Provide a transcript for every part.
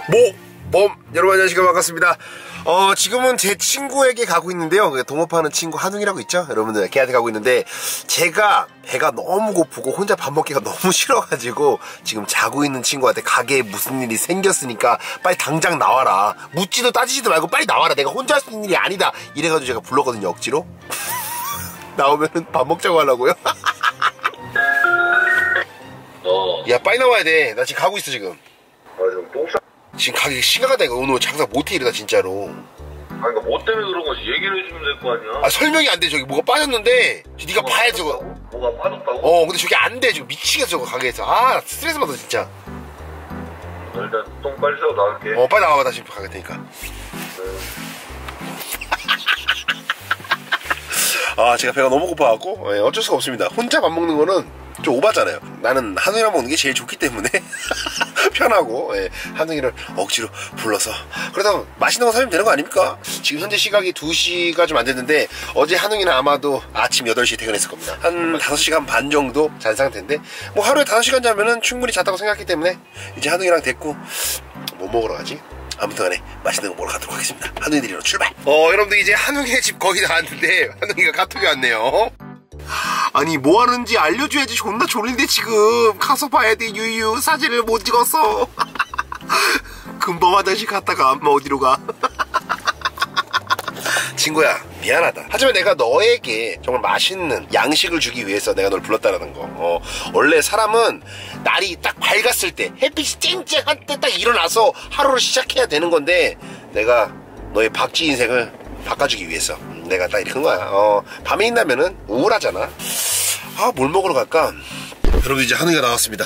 여러분 안녕하십니까, 반갑습니다. 지금은 제 친구에게 가고 있는데요. 동업하는 친구 한웅이라고 있죠, 여러분들. 걔한테 가고 있는데 제가 배가 너무 고프고 혼자 밥 먹기가 너무 싫어가지고 지금 자고 있는 친구한테 가게에 무슨 일이 생겼으니까 빨리 당장 나와라, 묻지도 따지지도 말고 빨리 나와라, 내가 혼자 할 수 있는 일이 아니다, 이래가지고 제가 불렀거든요, 억지로. 나오면은 밥 먹자고 하려고요. 야, 빨리 나와야 돼. 나 지금 가고 있어, 지금. 지금 가기 심각하다. 이거 오늘 장사 못해 이러다 진짜로. 아니, 그러니까 뭐 때문에 그런 거지? 얘기를 해주면 될 거 아니야? 아, 설명이 안 돼. 저기 뭐가 빠졌는데 네가 봐야지 저거. 뭐가 빠졌다고? 근데 저게 안 돼. 저거 미치겠어, 저거 가게에서. 아, 스트레스 받아 진짜. 일단 똥 빨리 싸고 나갈게. 빨리 나와봐. 나 지금 가게 테니까. 아, 제가 배가 너무 고파갖고 어쩔 수가 없습니다. 혼자 밥 먹는 거는 좀 오바잖아요. 나는 한웅이랑 먹는 게 제일 좋기 때문에 편하고, 한웅이를 억지로 불러서 그러다 맛있는 거 사면 되는 거 아닙니까? 지금 현재 시각이 2시가 좀 안 됐는데 어제 한웅이는 아마도 아침 8시에 퇴근했을 겁니다. 한 5시간 반 정도 잔 상태인데 뭐 하루에 5시간 자면은 충분히 잤다고 생각했기 때문에 이제 한웅이랑 됐고, 뭐 먹으러 가지? 아무튼 간에 맛있는 거 먹으러 가도록 하겠습니다. 한웅이 데리러 출발! 여러분들 이제 한웅이의 집 거의 다 왔는데 한웅이가 카톡이 왔네요. 아니, 뭐 하는지 알려줘야지. 존나 졸린데 지금 가서 봐야 돼. 유유 사진을 못 찍었어. 금방 화장실 갔다가 엄마 어디로 가. 친구야, 미안하다. 하지만 내가 너에게 정말 맛있는 양식을 주기 위해서 내가 널 불렀다라는 거. 원래 사람은 날이 딱 밝았을 때, 햇빛이 쨍쨍한 때 딱 일어나서 하루를 시작해야 되는 건데 내가 너의 박쥐 인생을 바꿔주기 위해서 내가 딱 이렇게 한 거야. 밤에 있다면은 우울하잖아. 아, 뭘 먹으러 갈까? 여러분, 이제 한웅이가 나왔습니다.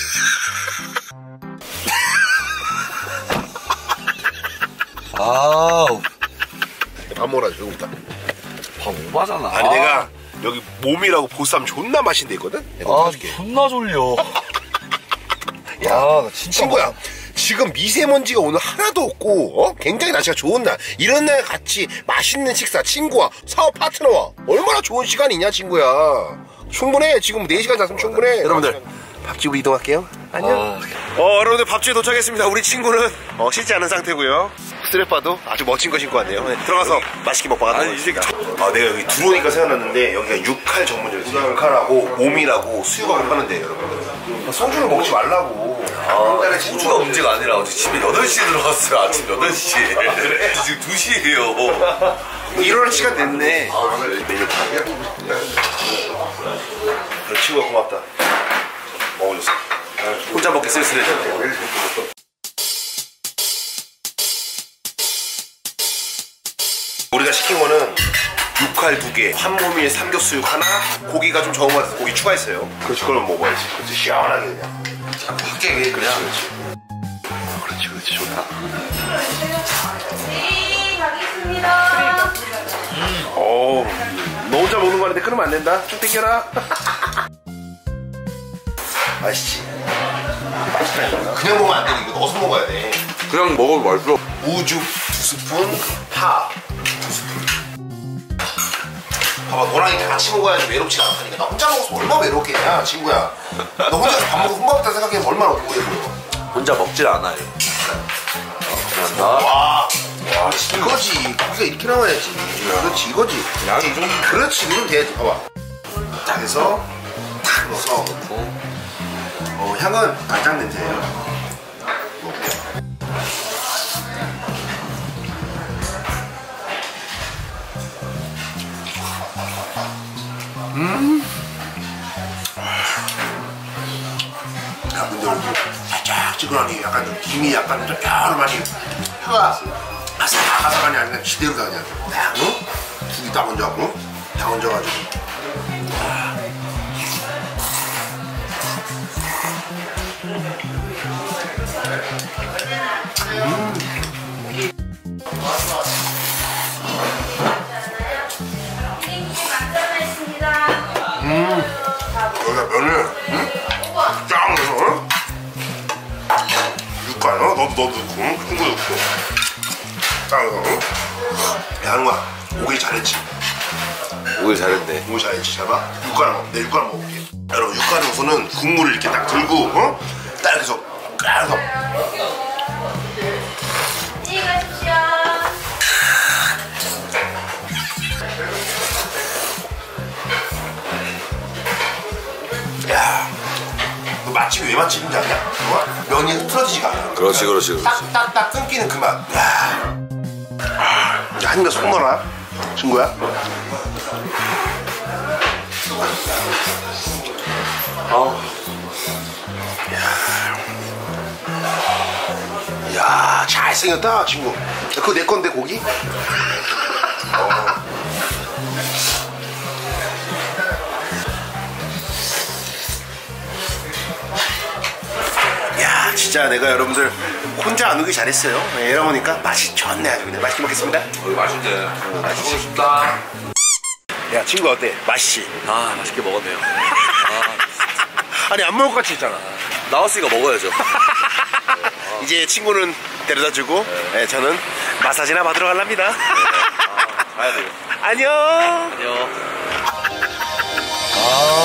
아우, 밥 먹으러 가자. 배고프다. 밥 오바잖아. 아니, 내가 여기 몸이라고 보쌈 존나 맛있는 데 있거든? 내가 사줄게. 존나 졸려. 야, 나 진짜 친구야, 지금 미세먼지가 오늘 하나도 없고 굉장히 날씨가 좋은 날, 이런 날 같이 맛있는 식사, 친구와 사업 파트너와 얼마나 좋은 시간이냐, 친구야. 충분해. 지금 4시간 잤으면 충분해. 여러분들, 밥집으로 이동할게요. 안녕. 여러분들, 밥집에 도착했습니다. 우리 친구는 씻지 않은 상태고요. 스트랩바도 아주 멋진 거 신고 왔네요. 들어가서 맛있게 먹고 가도록 하겠습니다. 내가 여기 들어오니까 생각났는데 여기가 육칼 전문점이에요. 육칼하고 몸이라고 수육하고 파는데, 여러분들 소주를 먹지 말라고. 소주가 문제가 아니라 어제 집에 8시에 들어갔어요. 아침 8시. 그래? 지금 2시에요. 일어날 시간 됐네. 메뉴 파야? 친구가 고맙다. 먹어줬어. 혼자 먹기 쓸쓸해졌네. 우리가 시킨 거는 육칼 2개, 한몸일 삼겹수육 하나, 고기가 좀 적은 것 같아서 고기 추가했어요. 그렇지, 그걸 먹어야지. 그렇지, 시원하게 그냥. 확게 그냥. 그렇지, 좋다. 네, 가겠습니다. 너 혼자 먹는 거 하는데 끊으면 안 된다. 쭉 당겨라. 맛있지? 맛있다, 이거. 그냥 먹으면 안 돼. 이거 넣어서 먹어야 돼. 그냥 먹어도 맛있어. 우죽 2스푼, 파 2스푼. 봐봐, 너랑 이렇게 같이 먹어야지 외롭지가 않다니까. 나 혼자 먹어서 얼마나 외롭겠냐, 친구야. 너 혼자서 밥 먹고 혼밥했다 생각하면 얼마나 우울해 보여. 혼자 먹질 않아요. 그런다. 와, 이거지. 고기가 이렇게 나와야지. 그렇지, 이거지. 양이 좀. 그렇지, 이러면 돼야지. 봐봐. 딱 해서 탁 넣어서 넣고. 향은 간장 냄새예요. 야, 근데 여기 살짝 찌그러니 약간 좀 김이 약간 좀 뼈로많이 혀가 아삭아삭하니 아니라 지대로 다 그냥 딱, 죽이 딱 얹어갖고 딱 얹어가지고. 여기다 면을 쫙 넣어서 육갈 너도 넣고 큰 거 넣고 딱 넣어서. 야, 하는거야, 오길 잘했지. 오길 잘했네. 오길 잘했지. 잘 봐. 육갈 먹어. 내 육갈 먹어볼게. 여러분, 육갈 넣고서는 국물을 이렇게 딱 들고 딱 이렇게 해서 딱 해서 왜 맛집인지 아냐? 면이 틀어지지가 않아. 그렇지. 딱딱딱 끊기는 그 맛. 야, 한 입에 속 넣어라 친구야. 야, 잘생겼다 친구. 그거 내 건데 고기? 야, 진짜 내가 여러분들 혼자 안 오기 잘했어요. 네, 이러보니까 맛이 좋네. 아주 그냥 맛있게 먹겠습니다. 맛있네. 맛있고 싶다. 야, 친구 어때? 맛있지? 아, 맛있게 먹었네요. 아니, 안 먹을 것 같이 했잖아. 나왔으니까 먹어야죠. 이제 친구는 데려다주고 저는 마사지나 받으러 갈랍니다. 가야 돼요. 안녕. 안녕. 아,